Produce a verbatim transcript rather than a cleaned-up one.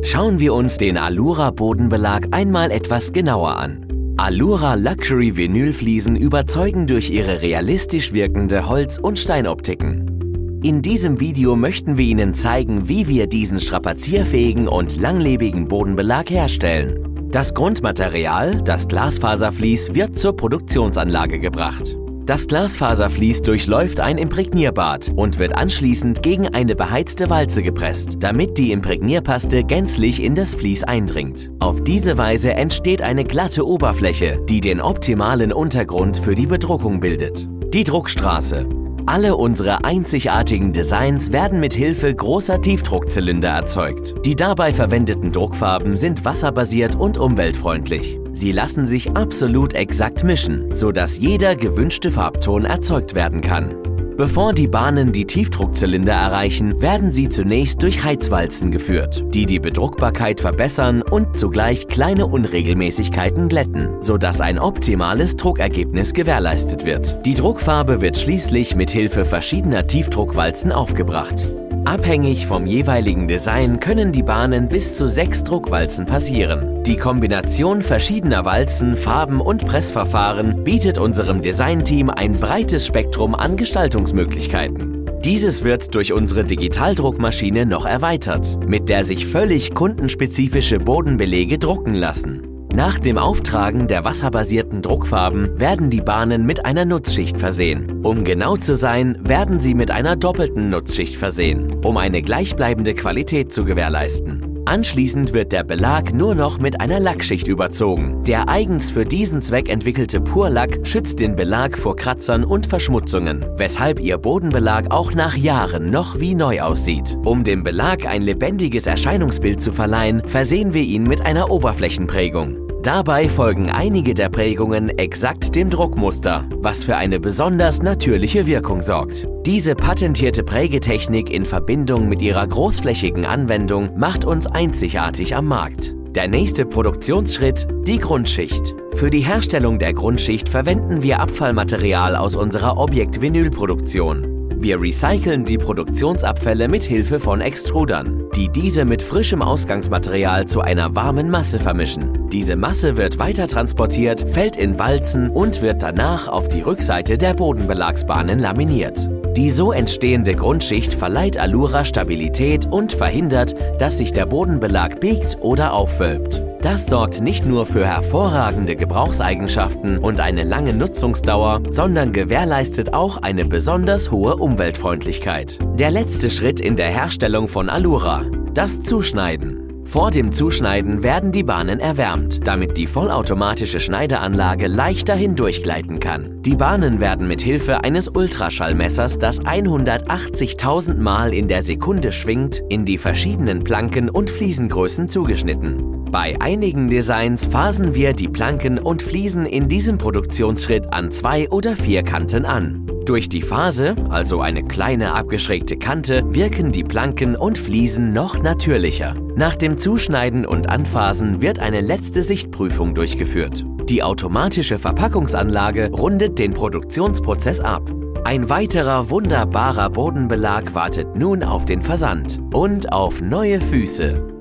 Schauen wir uns den Alura Bodenbelag einmal etwas genauer an. Alura Luxury Vinylfliesen überzeugen durch ihre realistisch wirkende Holz- und Steinoptiken. In diesem Video möchten wir Ihnen zeigen, wie wir diesen strapazierfähigen und langlebigen Bodenbelag herstellen. Das Grundmaterial, das Glasfaservlies, wird zur Produktionsanlage gebracht. Das Glasfaservlies durchläuft ein Imprägnierbad und wird anschließend gegen eine beheizte Walze gepresst, damit die Imprägnierpaste gänzlich in das Vlies eindringt. Auf diese Weise entsteht eine glatte Oberfläche, die den optimalen Untergrund für die Bedruckung bildet. Die Druckstraße. Alle unsere einzigartigen Designs werden mit Hilfe großer Tiefdruckzylinder erzeugt. Die dabei verwendeten Druckfarben sind wasserbasiert und umweltfreundlich. Sie lassen sich absolut exakt mischen, sodass jeder gewünschte Farbton erzeugt werden kann. Bevor die Bahnen die Tiefdruckzylinder erreichen, werden sie zunächst durch Heizwalzen geführt, die die Bedruckbarkeit verbessern und zugleich kleine Unregelmäßigkeiten glätten, sodass ein optimales Druckergebnis gewährleistet wird. Die Druckfarbe wird schließlich mit Hilfe verschiedener Tiefdruckwalzen aufgebracht. Abhängig vom jeweiligen Design können die Bahnen bis zu sechs Druckwalzen passieren. Die Kombination verschiedener Walzen, Farben und Pressverfahren bietet unserem Designteam ein breites Spektrum an Gestaltungsmöglichkeiten. Dieses wird durch unsere Digitaldruckmaschine noch erweitert, mit der sich völlig kundenspezifische Bodenbelege drucken lassen. Nach dem Auftragen der wasserbasierten Druckfarben werden die Bahnen mit einer Nutzschicht versehen. Um genau zu sein, werden sie mit einer doppelten Nutzschicht versehen, um eine gleichbleibende Qualität zu gewährleisten. Anschließend wird der Belag nur noch mit einer Lackschicht überzogen. Der eigens für diesen Zweck entwickelte Purlack schützt den Belag vor Kratzern und Verschmutzungen, weshalb Ihr Bodenbelag auch nach Jahren noch wie neu aussieht. Um dem Belag ein lebendiges Erscheinungsbild zu verleihen, versehen wir ihn mit einer Oberflächenprägung. Dabei folgen einige der Prägungen exakt dem Druckmuster, was für eine besonders natürliche Wirkung sorgt. Diese patentierte Prägetechnik in Verbindung mit ihrer großflächigen Anwendung macht uns einzigartig am Markt. Der nächste Produktionsschritt: die Grundschicht. Für die Herstellung der Grundschicht verwenden wir Abfallmaterial aus unserer Objekt-Vinylproduktion. Wir recyceln die Produktionsabfälle mit Hilfe von Extrudern, die diese mit frischem Ausgangsmaterial zu einer warmen Masse vermischen. Diese Masse wird weiter transportiert, fällt in Walzen und wird danach auf die Rückseite der Bodenbelagsbahnen laminiert. Die so entstehende Grundschicht verleiht Alura Stabilität und verhindert, dass sich der Bodenbelag biegt oder aufwölbt. Das sorgt nicht nur für hervorragende Gebrauchseigenschaften und eine lange Nutzungsdauer, sondern gewährleistet auch eine besonders hohe Umweltfreundlichkeit. Der letzte Schritt in der Herstellung von Alura: das Zuschneiden. Vor dem Zuschneiden werden die Bahnen erwärmt, damit die vollautomatische Schneideanlage leichter hindurchgleiten kann. Die Bahnen werden mit Hilfe eines Ultraschallmessers, das hundertachtzigtausend Mal in der Sekunde schwingt, in die verschiedenen Planken und Fliesengrößen zugeschnitten. Bei einigen Designs phasen wir die Planken und Fliesen in diesem Produktionsschritt an zwei oder vier Kanten an. Durch die Phase, also eine kleine abgeschrägte Kante, wirken die Planken und Fliesen noch natürlicher. Nach dem Zuschneiden und Anphasen wird eine letzte Sichtprüfung durchgeführt. Die automatische Verpackungsanlage rundet den Produktionsprozess ab. Ein weiterer wunderbarer Bodenbelag wartet nun auf den Versand und auf neue Füße.